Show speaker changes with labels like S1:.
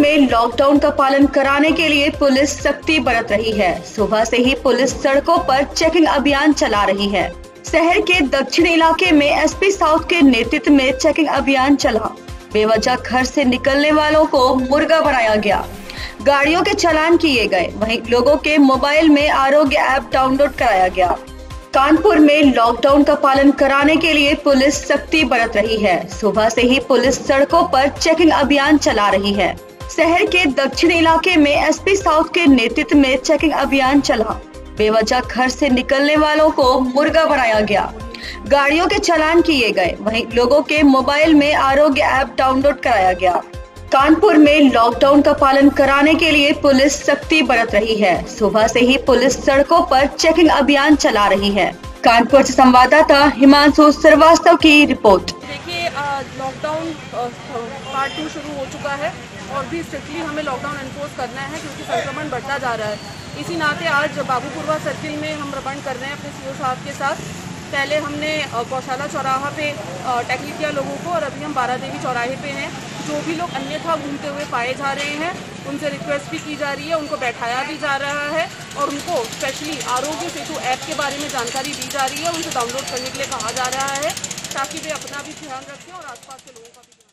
S1: में लॉकडाउन का पालन कराने के लिए पुलिस सख्ती बरत रही है। सुबह से ही पुलिस सड़कों पर चेकिंग अभियान चला रही है। शहर के दक्षिणी इलाके में एसपी साउथ के नेतृत्व में चेकिंग अभियान चला। बेवजह घर से निकलने वालों को मुर्गा बनाया गया, गाड़ियों के चालान किए गए, वहीं लोगों के मोबाइल में आरोग्य ऐप डाउनलोड कराया गया। कानपुर में लॉकडाउन का पालन कराने के लिए पुलिस सख्ती बरत रही है। सुबह से ही पुलिस सड़कों पर चेकिंग अभियान चला रही है। शहर के दक्षिणी इलाके में एसपी साउथ के नेतृत्व में चेकिंग अभियान चला। बेवजह घर से निकलने वालों को मुर्गा बनाया गया, गाड़ियों के चालान किए गए, वहीं लोगों के मोबाइल में आरोग्य ऐप डाउनलोड कराया गया। कानपुर में लॉकडाउन का पालन कराने के लिए पुलिस सख्ती बरत रही है। सुबह से ही पुलिस सड़कों पर चेकिंग अभियान चला रही है। कानपुर से संवाददाता हिमांशु श्रीवास्तव की रिपोर्ट।
S2: देखिए, लॉकडाउन पार्ट 2 शुरू हो चुका है और भी स्ट्रिक्टली हमें लॉकडाउन एनफोर्स करना है क्योंकि संक्रमण बढ़ता जा रहा है। इसी नाते आज बाबूपुरवा सर्किल में हम रबंड कर रहे हैं अपने सीओ साहब के साथ। पहले हमने गौशाला चौराहा पे टैकल किया लोगों को और अभी हम बारादेवी चौराहे पे हैं। जो भी लोग अन्यथा घूमते हुए पाए जा रहे हैं उनसे रिक्वेस्ट भी की जा रही है, उनको बैठाया भी जा रहा है और उनको स्पेशली आरोग्य सेतु ऐप के बारे में जानकारी दी जा रही है, उनको डाउनलोड करने के लिए कहा जा रहा है ताकि वे अपना भी ध्यान रखें और आसपास के लोगों का भी।